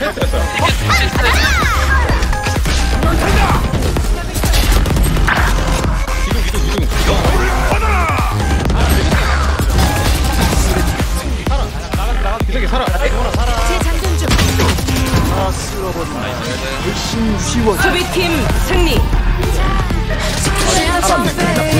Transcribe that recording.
기석이 살아. 재장전 중. 아 쓸어버린다. 훨씬 쉬워. 수비팀 승리. 살았네.